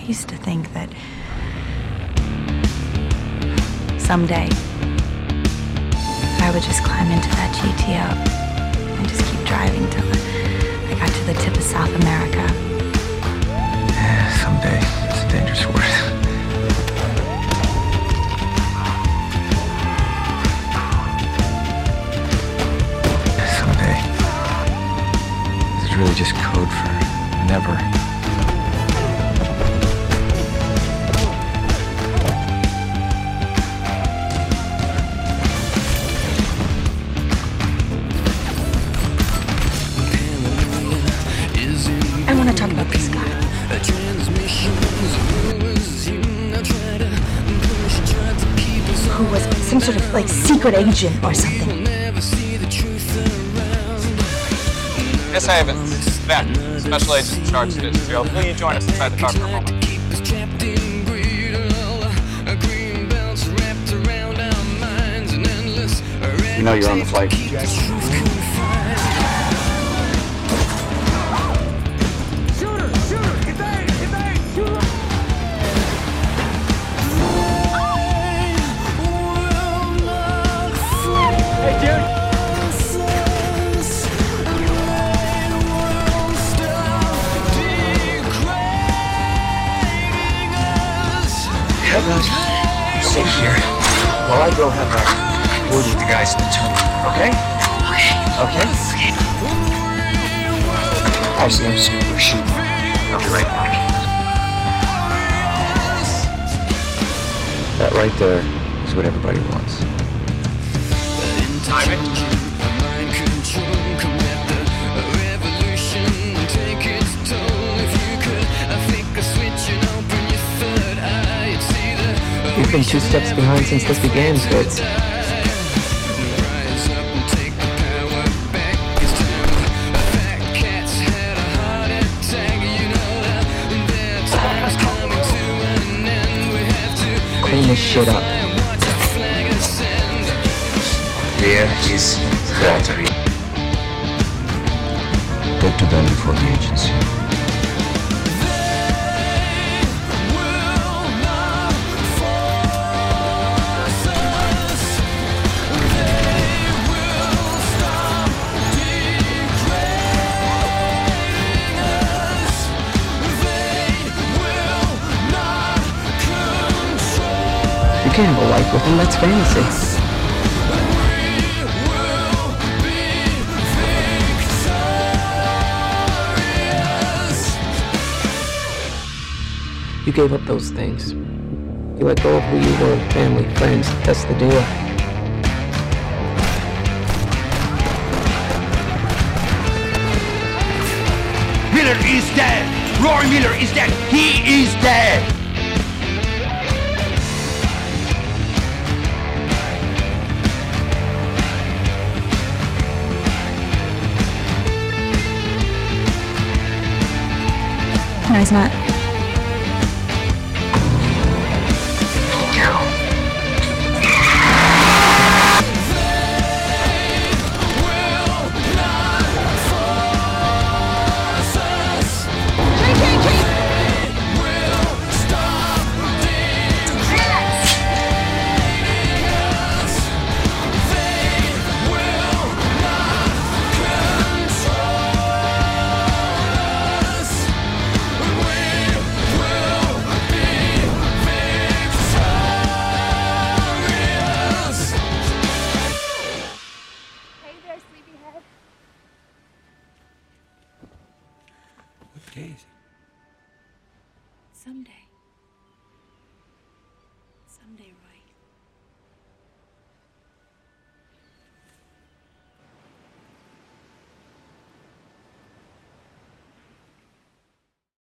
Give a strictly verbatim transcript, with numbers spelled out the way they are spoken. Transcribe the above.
used to think that someday I would just climb into that G T O and just keep driving till I got to the tip of South America. Yeah, someday. It's a dangerous word. Someday. This is really just code for never. I want to talk about this guy. Who was some sort of like secret agent or something. Miss Havens, Ben, special agent in charge of Israel. Will you join us inside the car for a moment? You know you're on the flight. Stay here while I go have a word with the guys in the tunnel. Okay? Okay. Okay. Actually, I'm just gonna go shoot. I'll be right back. That right there is what everybody wants. Timing. You've been two steps behind since this began, Fitz. Clean this shit up. Here is Walter. Go to Ben before the agency. You can't have a life with him, that's fantasy. You gave up those things. You let go of who you were, family, friends, that's the deal. Miller is dead! Rory Miller is dead! He is dead! No, he's not. Someday. Someday,